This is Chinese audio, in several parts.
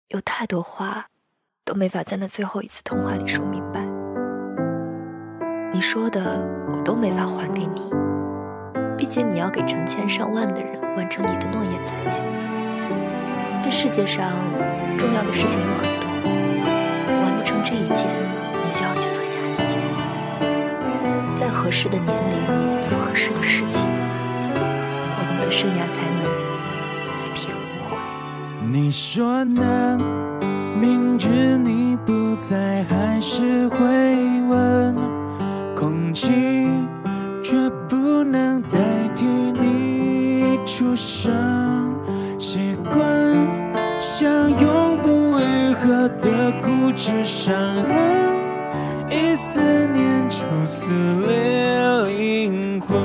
有太多话都没法在那最后一次通话里说明白。你说的我都没法还给你，毕竟你要给成千上万的人完成你的诺言才行。这世界上重要的事情有很多，完不成这一件，你就要去做下一件，在合适的年龄做合适的事情，我们的生涯才能一片无悔。 你说呢？明知你不在，还是会问，空气却不能代替你出声，习惯像永不愈合的固执伤痕，一思念就撕裂灵魂，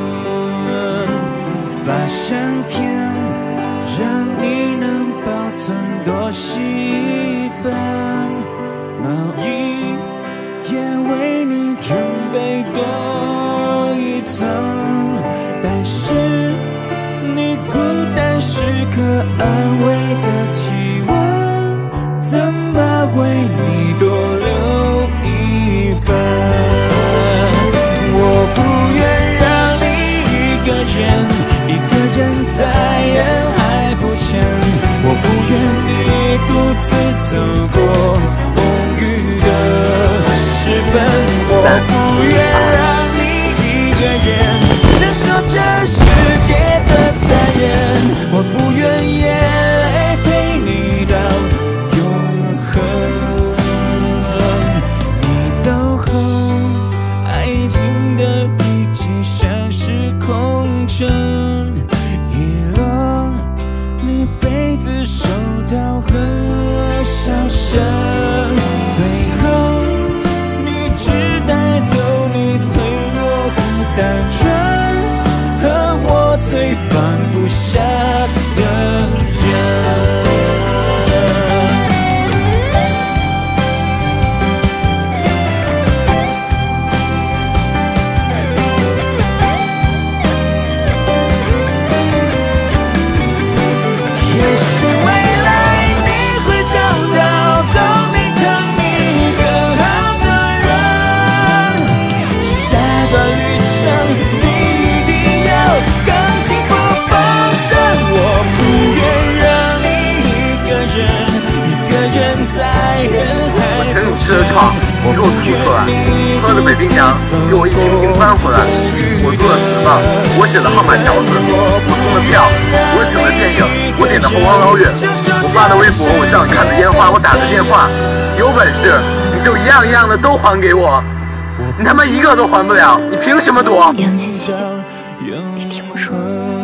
把相片让你能保存多细本，毛衣也为你准备多一层，但是你孤单时刻安慰的体温，怎么为你多留一份？我不愿让你一个人在人海浮沉，我不愿你独自走过风雨的时分，我不愿让你一个人承受这世界的残忍，我不愿眼泪陪你到永恒。你走后，爱情的遗迹像是空城，遗落你被子、手套和笑声，最后你只带走你脆弱和单纯，和我最放不下的人。 吃的创，我给我吐出来，喝的北冰洋，给我一瓶瓶翻回来。我做的纸棒，我写的号码条子，我送的票，我请的电影，我点的红王老远，我发的微博，我叫你看的烟花，我打的电话。有本事你就一样一样的都还给我，你他妈一个都还不了，你凭什么躲？ 杨千玺，你听我说，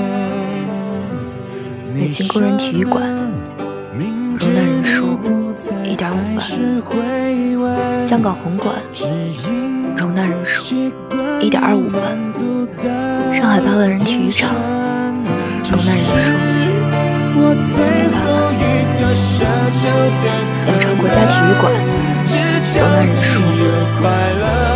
北京工人体育馆容纳人数1.5万，香港红馆容纳人数1.25万，上海8万人体育场容纳人数4.8万，羊城国家体育馆容纳人数